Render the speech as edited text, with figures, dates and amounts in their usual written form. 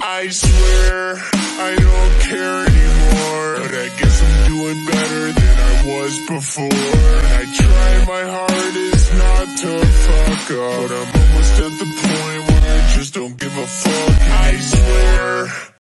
I swear I don't care anymore, but I guess I'm doing better than I was before. I try my hardest not to fuck up, but I'm almost at the point where I just don't give a fuck.